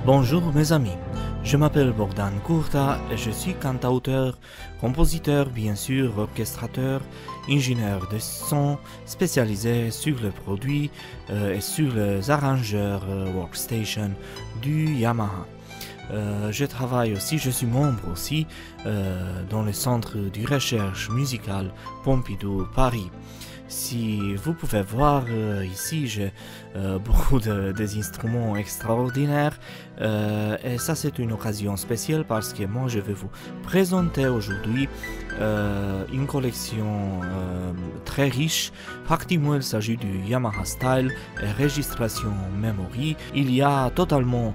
Bonjour mes amis, je m'appelle Bogdan Kurta et je suis cantauteur, compositeur, bien sûr, orchestrateur, ingénieur de son spécialisé sur le produit et sur les arrangeurs workstation du Yamaha. Je travaille aussi, je suis membre aussi dans le centre de recherche musicale Pompidou Paris. Si vous pouvez voir ici, j'ai beaucoup des instruments extraordinaires et ça c'est une occasion spéciale parce que moi je vais vous présenter aujourd'hui une collection très riche. Pratiquement il s'agit du Yamaha Style et Registration Memory. Il y a totalement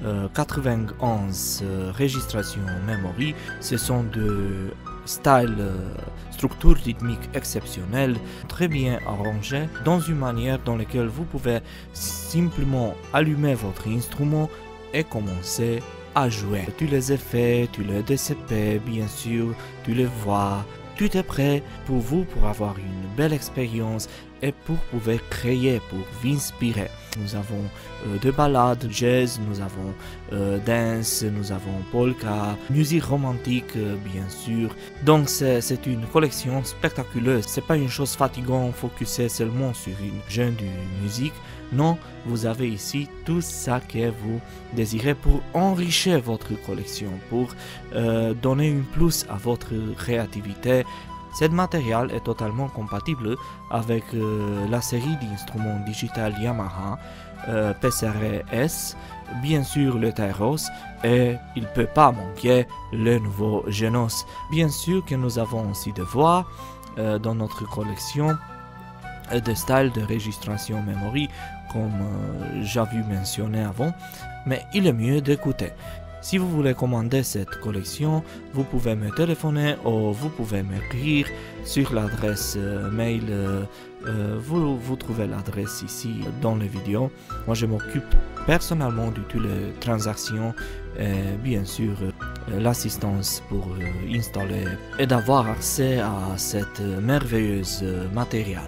91 registrations memory. Ce sont de style structure rythmique exceptionnelle, très bien arrangée, dans une manière dans laquelle vous pouvez simplement allumer votre instrument et commencer à jouer. Tous les effets, tous les DCP, bien sûr, tous les voix, tout est prêt pour vous pour avoir une belle expérience et pour pouvoir créer, pour vous inspirer. Nous avons des ballades, jazz, nous avons dance, nous avons polka, musique romantique bien sûr. Donc c'est une collection spectaculaire. C'est pas une chose fatigante, focusée seulement sur une genre de musique. Non, vous avez ici tout ça que vous désirez pour enrichir votre collection, pour donner un plus à votre créativité. Ce matériel est totalement compatible avec la série d'instruments digital Yamaha PCR-S, bien sûr le Tyros et il ne peut pas manquer le nouveau Genos. Bien sûr que nous avons aussi des voix dans notre collection de styles de registration memory comme j'avais mentionné avant, mais il est mieux d'écouter. Si vous voulez commander cette collection, vous pouvez me téléphoner ou vous pouvez m'écrire sur l'adresse mail. Vous trouvez l'adresse ici dans les vidéos. Moi, je m'occupe personnellement de toutes les transactions et bien sûr l'assistance pour installer et d'avoir accès à cette merveilleuse matériel.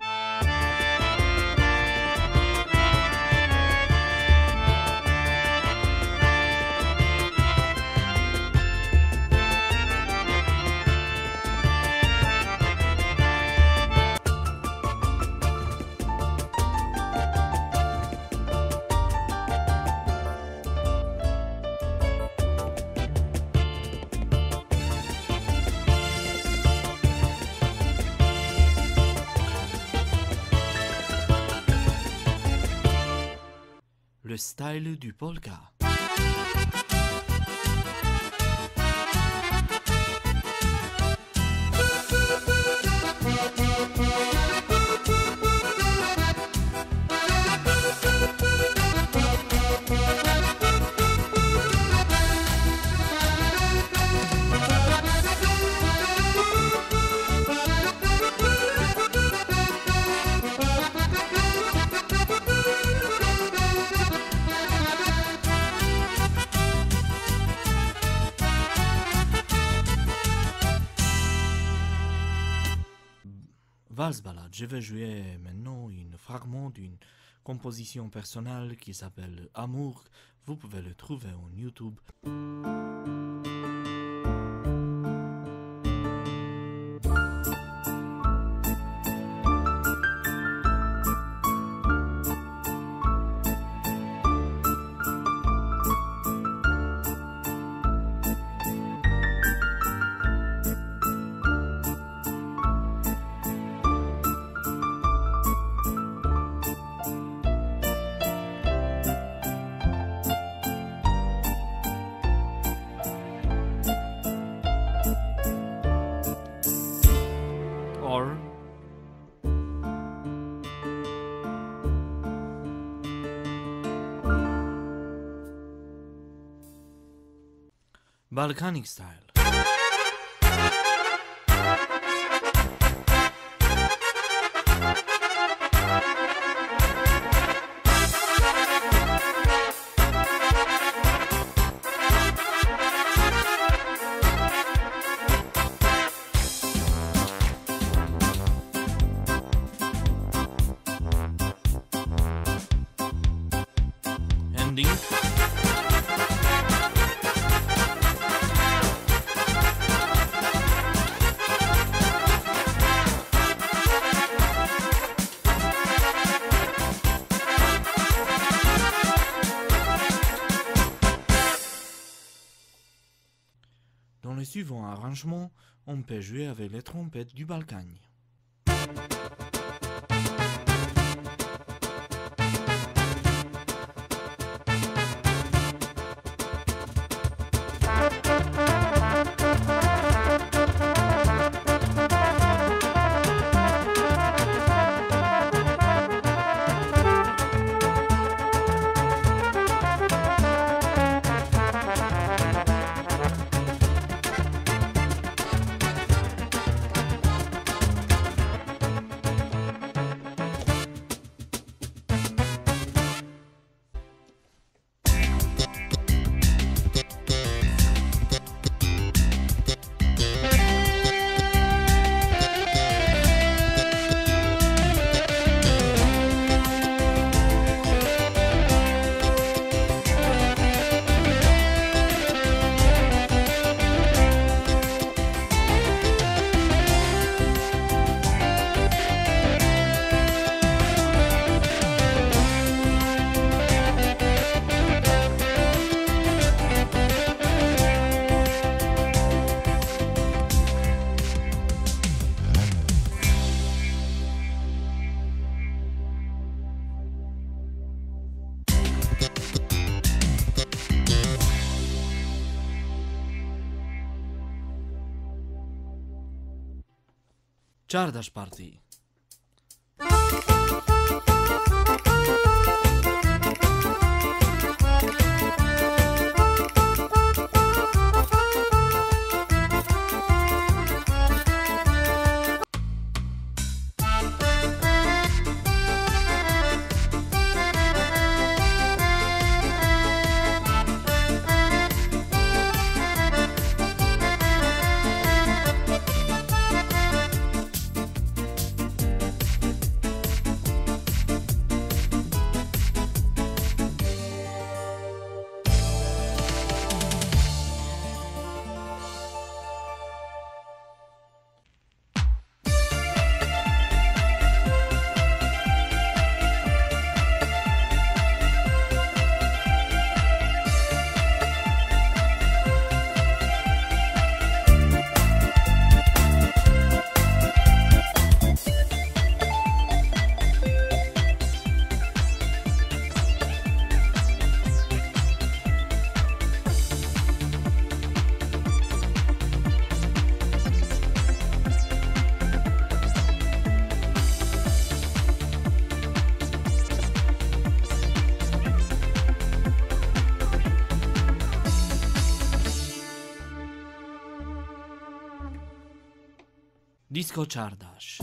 Le style du polka. Vals Ballade. Je vais jouer maintenant un fragment d'une composition personnelle qui s'appelle Amour. Vous pouvez le trouver en YouTube. Balkanic style. Ending. arrangement, on peut jouer avec les trompettes du Balkany. Czardash Party. Disco Czardash.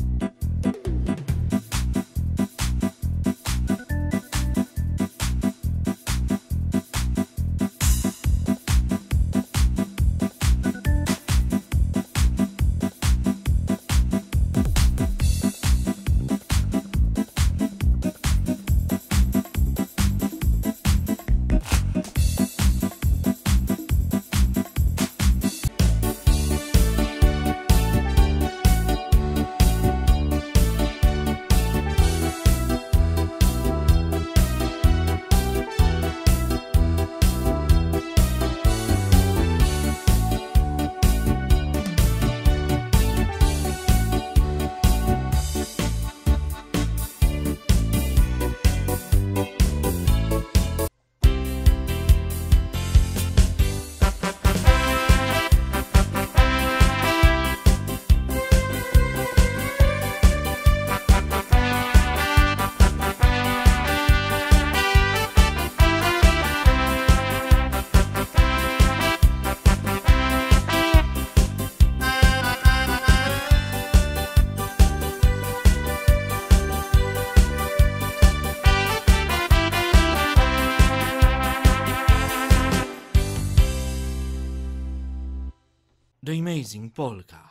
The Amazing Polka.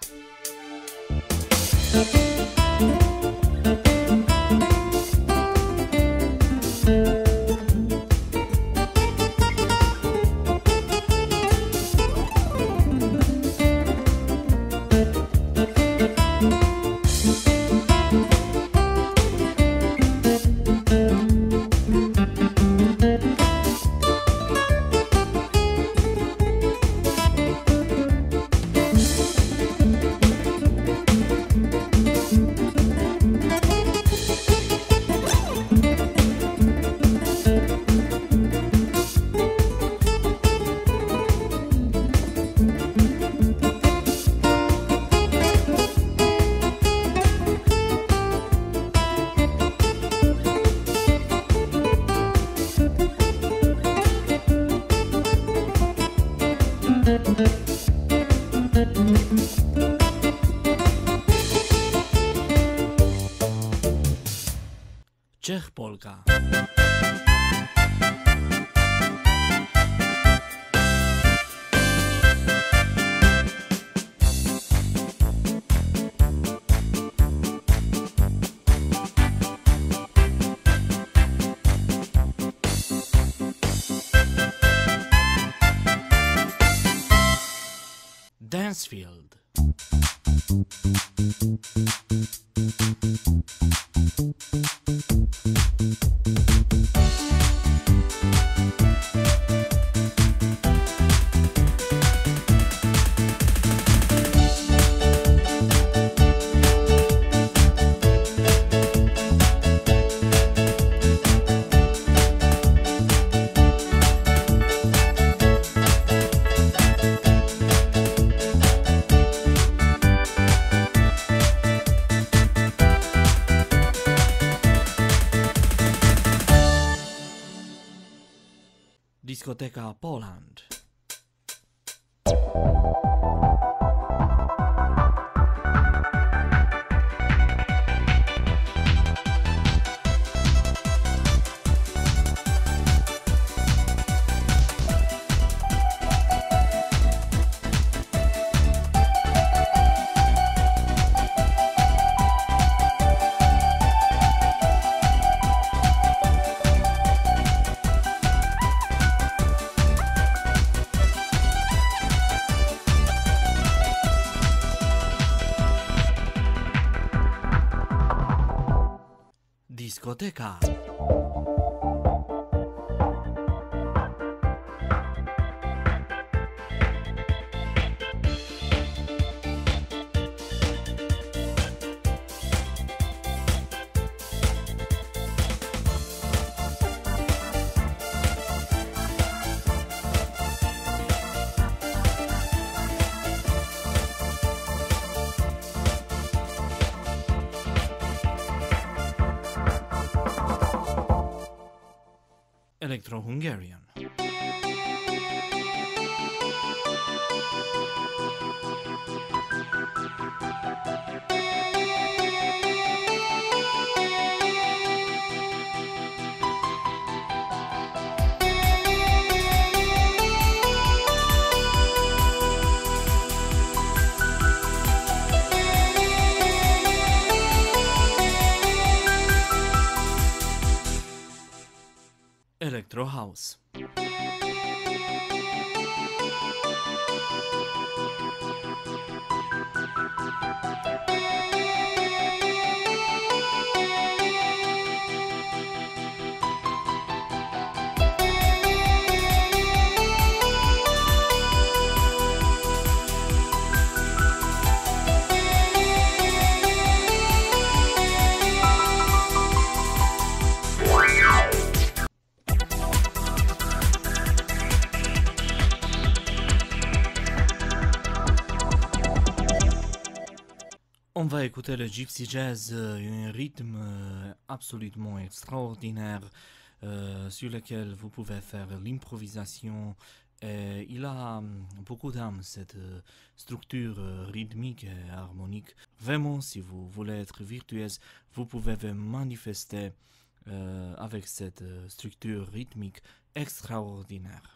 Czech polka. Dancefield. Discoteca Poland. Discoteca. Electro-Hungarian. Electro House. On va écouter le Gypsy Jazz, un rythme absolument extraordinaire sur lequel vous pouvez faire l'improvisation. Il a beaucoup d'âme, cette structure rythmique et harmonique. Vraiment, si vous voulez être virtuose, vous pouvez vous manifester avec cette structure rythmique extraordinaire.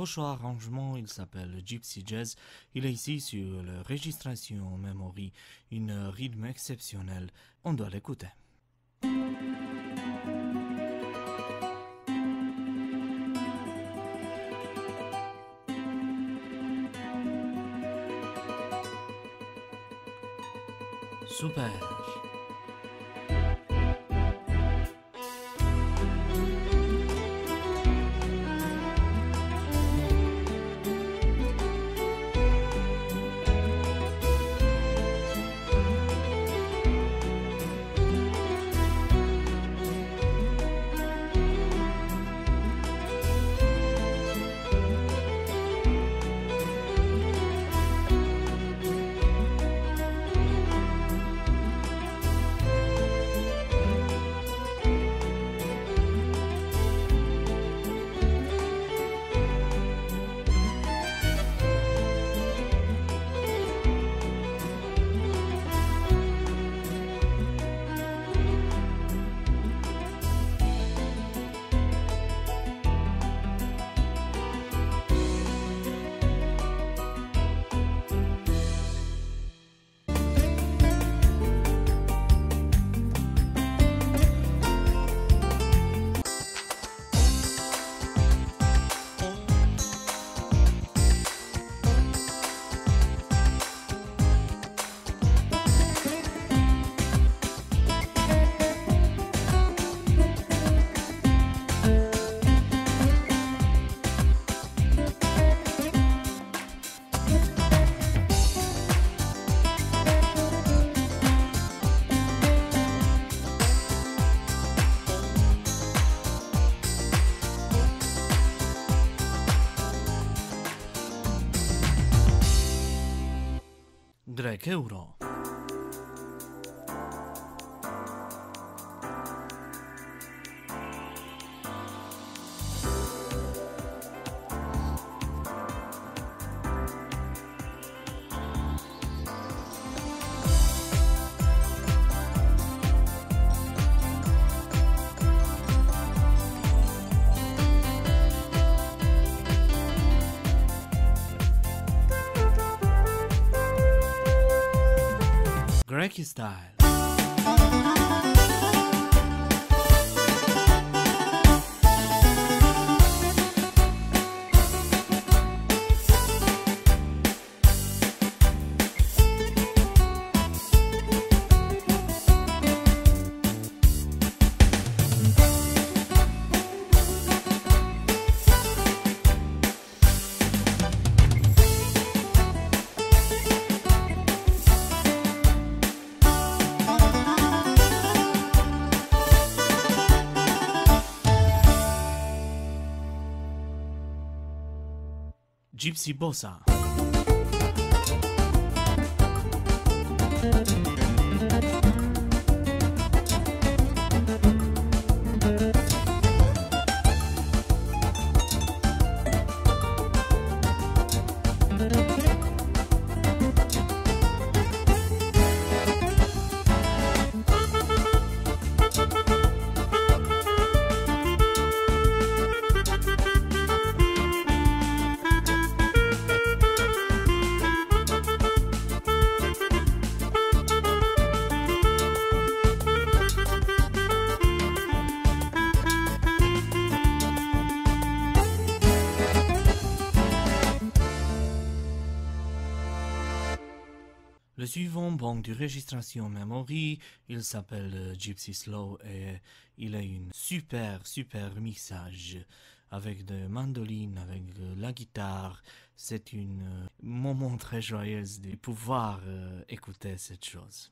prochain arrangement, il s'appelle Gypsy Jazz. Il est ici sur la registration Memory, une rythme exceptionnel. On doit l'écouter. Super. Greg Euro. Greggy style. Gypsy Bossa. Le suivant banque de registration Memory, il s'appelle Gypsy Slow et il a une super mixage avec des mandolines, avec la guitare. C'est un moment très joyeux de pouvoir écouter cette chose.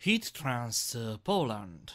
Heat Trance Poland.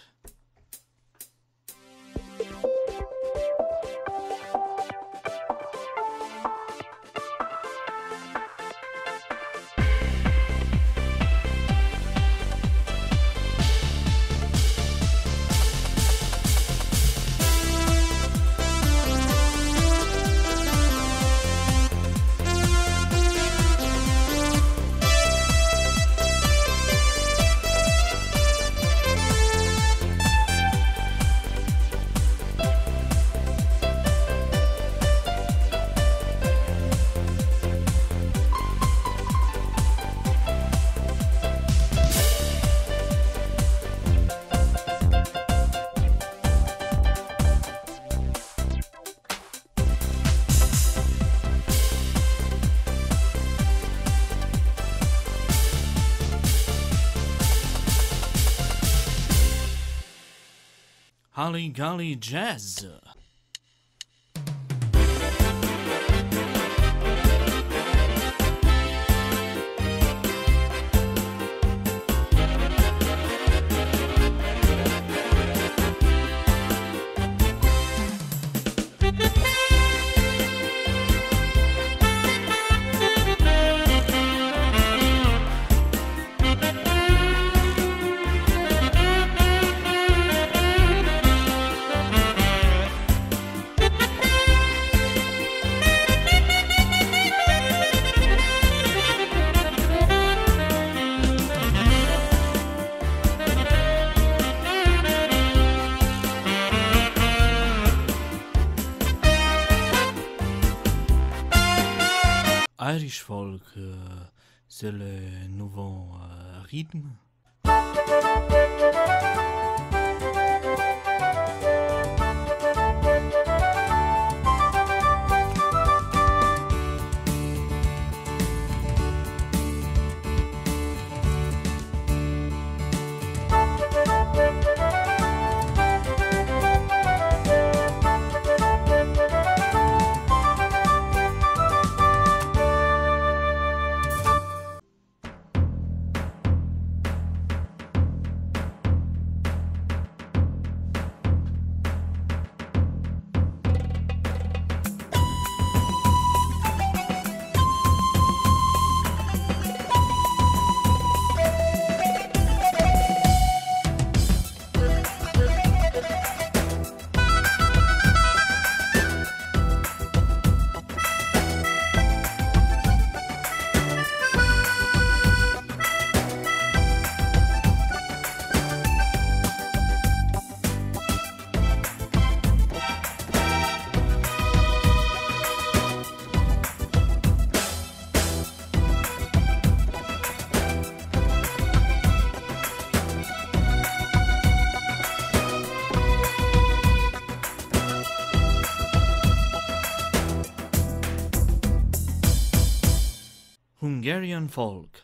Halligalli Jazz. Irish folk, c'est le nouveau rythme. Hungarian folk.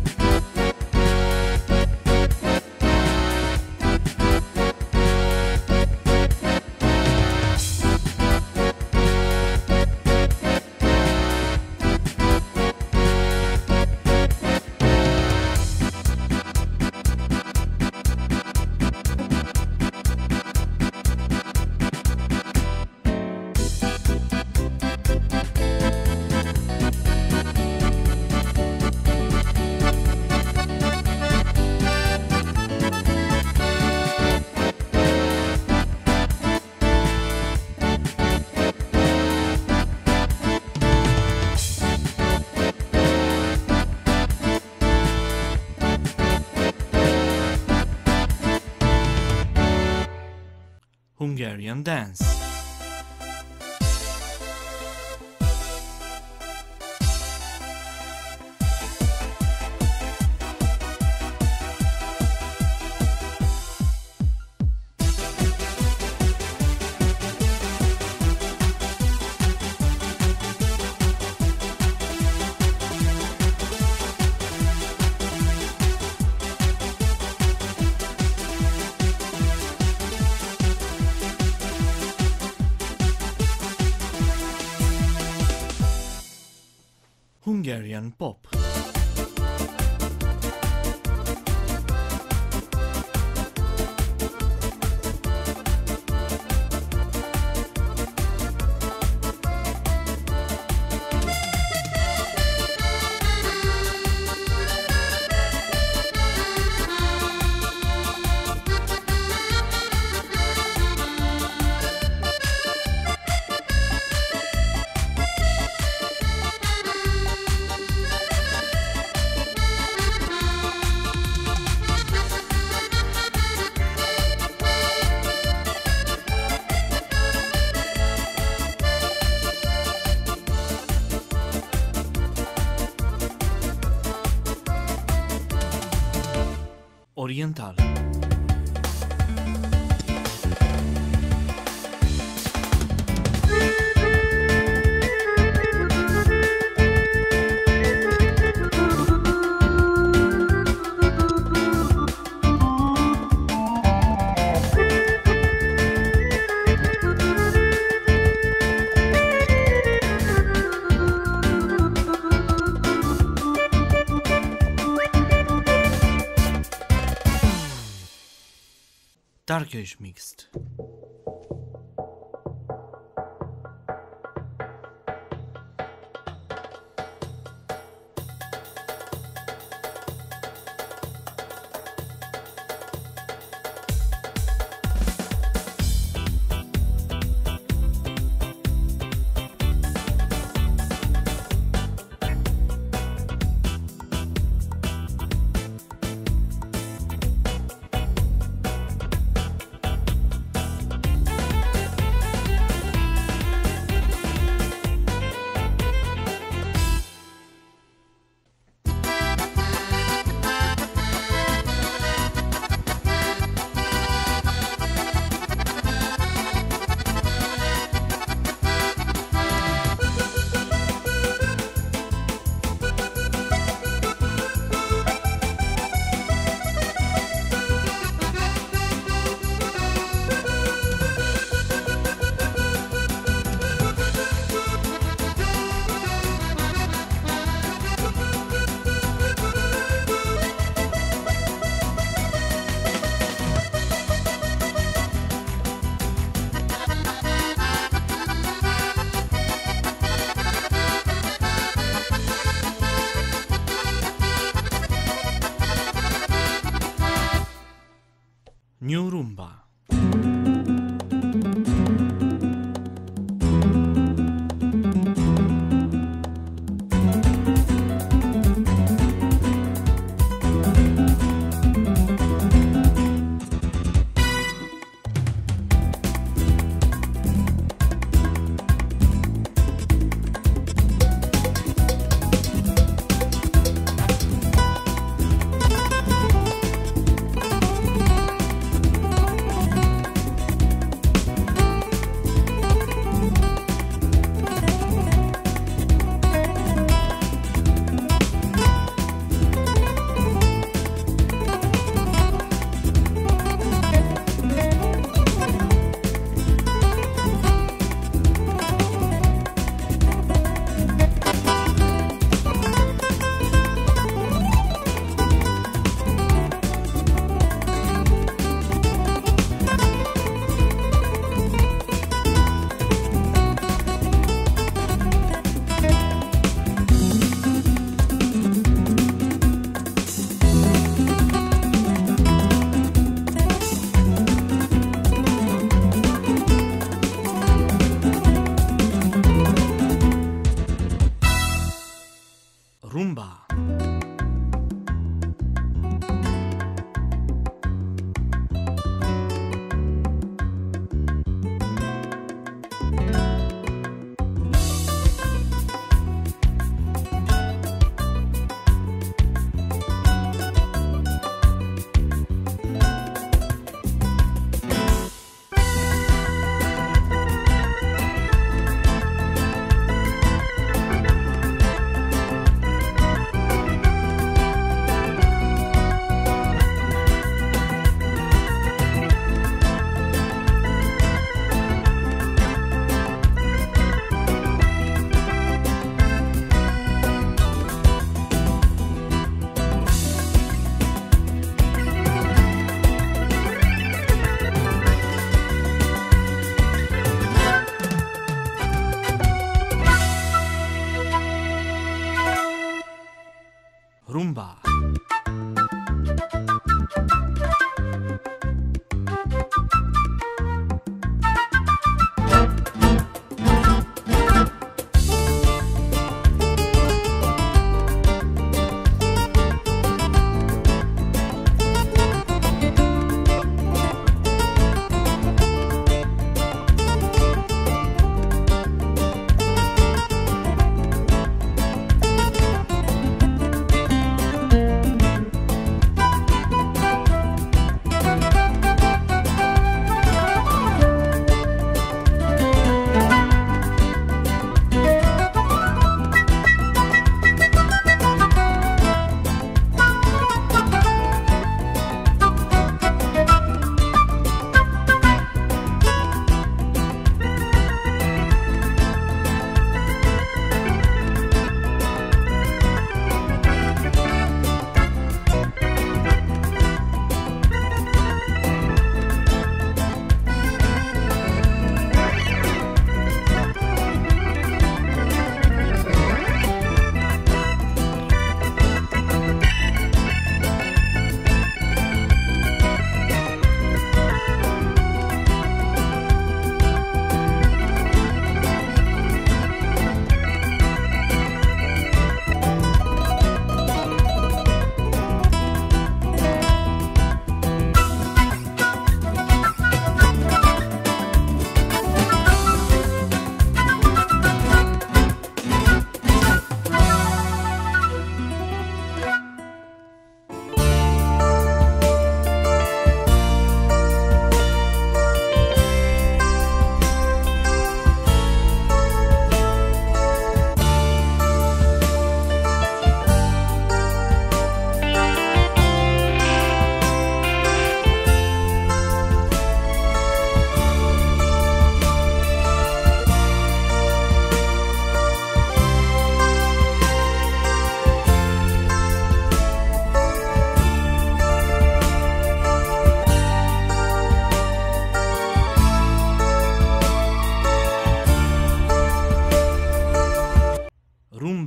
Hungarian dance. Hungarian pop. orientale. Turkish mixed. New Rumba.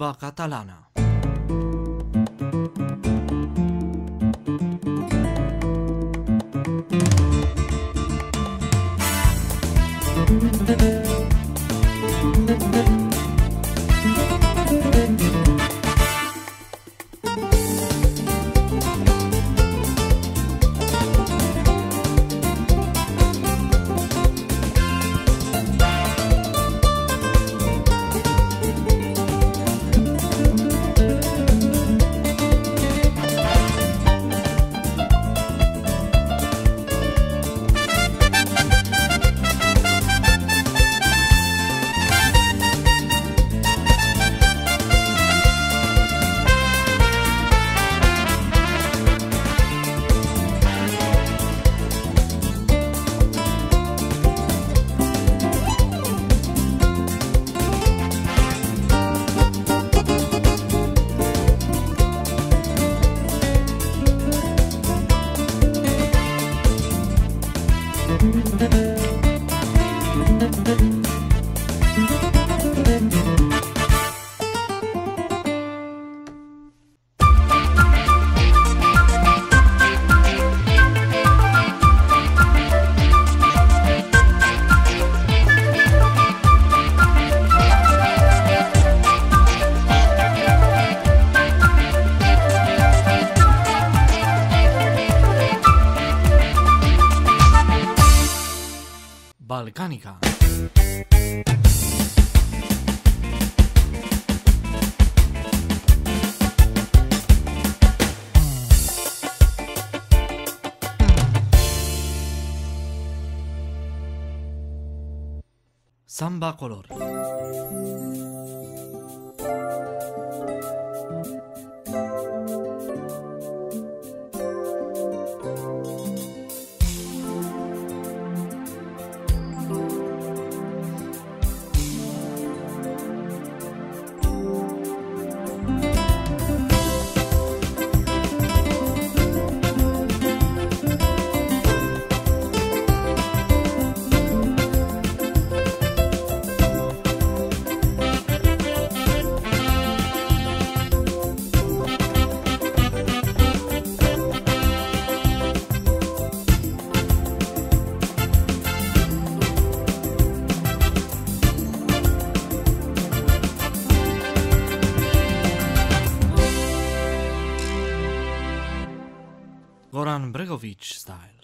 Samba catalana. Balcanica. Samba color. Goran Bregović style.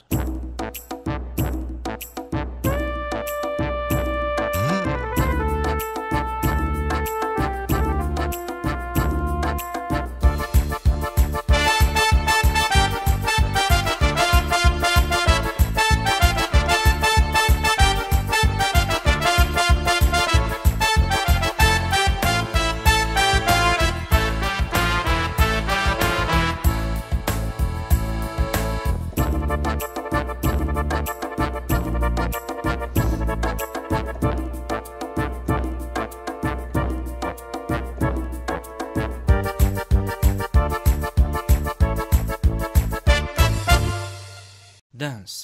Dance.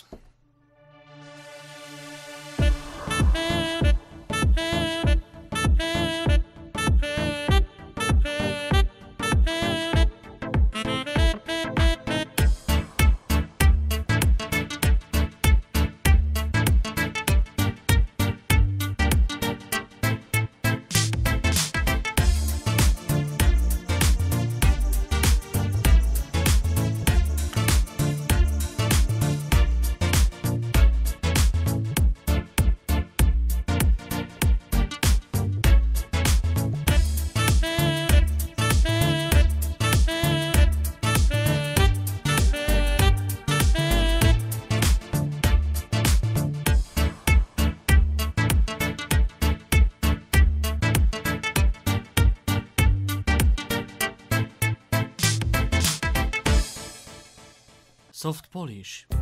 Soft Polish.